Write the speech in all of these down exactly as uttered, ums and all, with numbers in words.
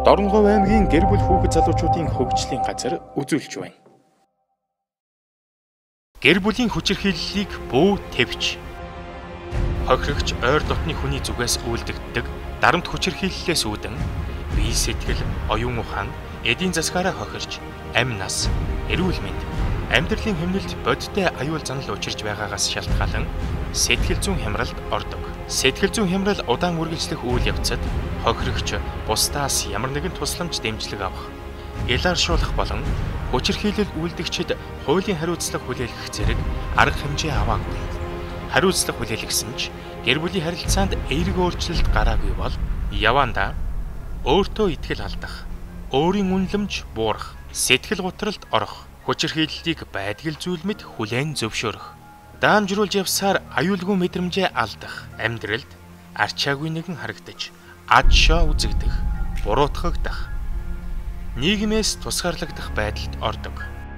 Дорногов аймгийн гэр бүл хүүхэд залуучуудын хөгжлийн газар үзүүлж байна. Гэр бүлийн хүчирхийллийг бүү твч. Хохирогч ойр дотны хүний зүгээс үйлдэгддэг дарамт хүчирхийллээс үүдэн бие сэтгэл, оюун ухаан, эдийн засгаараа хохирч, амь нас, эрүүл мэнд, амьдралын хэмнэлд бодиттой аюул занал учирч байгаагаас шалтгаалan сэтгэл зүйн хямралд ордог. Сэтгэл зүйн хямрал удаан үргэлжлэх үйл явцад хохирогч бусдаас ямар нэгэн тусламж дэмжлэг авах, ялааршуулах болон хүчирхийлэл үйлдэгчид хуулийн хариуцлага хүлээх зэрэг арга хэмжээ аваагүй. Хариуцлага хүлээлгэсэн ч гэр бүлийн харилцаанд эерэг өөрчлөлт гараагүй бол явандаа өөртөө итгэл алдах, өөрийн үнэлэмж буурах, сэтгэл гутралд орох, хүчирхийллийг байдгал зүйл мэд хүлээн зөвшөөрөх, даамжруулж явсаар аюулгүй мэдрэмжээ алдах, амьдралд арчаагүй нэгэн харагдаж, ад шоо үзэгдэх, буруутгагдах, нийгмээс тусгаарлагдах байдалд ордог.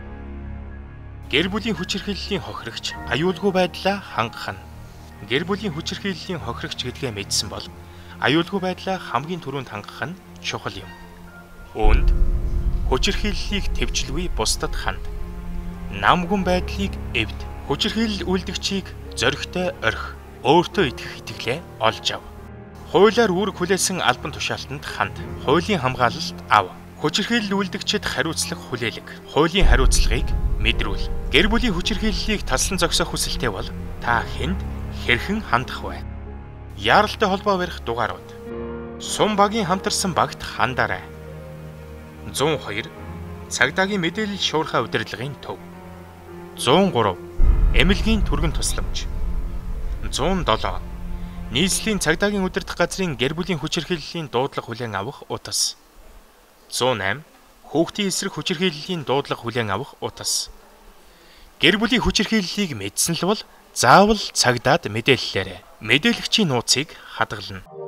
Гэр бүлийн хүчирхийллийн хохирогч аюулгүй байдлаа хангах нь. Гэр бүлийн хүчирхийллийн хохирогч гэдгээ мэдсэн бол аюулгүй байдлаа хамгийн түрүүнд хангах нь чухал юм. Үүнд хүчирхийллийг твчлгүй бусдад ханд. Намгүн байдлыг эвд. Хүчирхийлэл үйлдэгчийг зоригтой орхи. Өөртөө итгэх итгэлээ олж ав. Хуулиар үүрэг хүлээсэн албан тушаалтанд ханд. Хуулийн хамгаалалт ав. Хүчирхийлэл үйлдэгчид хариуцлага хүлээлг. Хуулийн хариуцлагыг мэдрүүл. Гэр бүлийн хүчирхийллийг таслан зогсоох хүсэлтэй бол та хэнд хэрхэн хандах вэ? Яаралтай холбоо барих дугаарууд. Сум багийн хамтарсан багт хандаарай. зуун хоёр цагдаагийн мэдээлэл шуурхай удирдлагын төв. зуун гурав эмнэлгийн түргэн тусламж. зуун долоо нийслэлийн цагдаагийн удирдах газрын гэр бүлийн хүчирхийллийн дуудлага хүлээн авах утас. зуун осем хүүхдийн эсрэг хүчирхийллийн дуудлага хүлээн авах утас. Гэр бүлийн хүчирхийллийг мэдсэн л бол заавал цагдаад мэдээллээрэй. Мэдээлэгчийн нууцыг хадгална.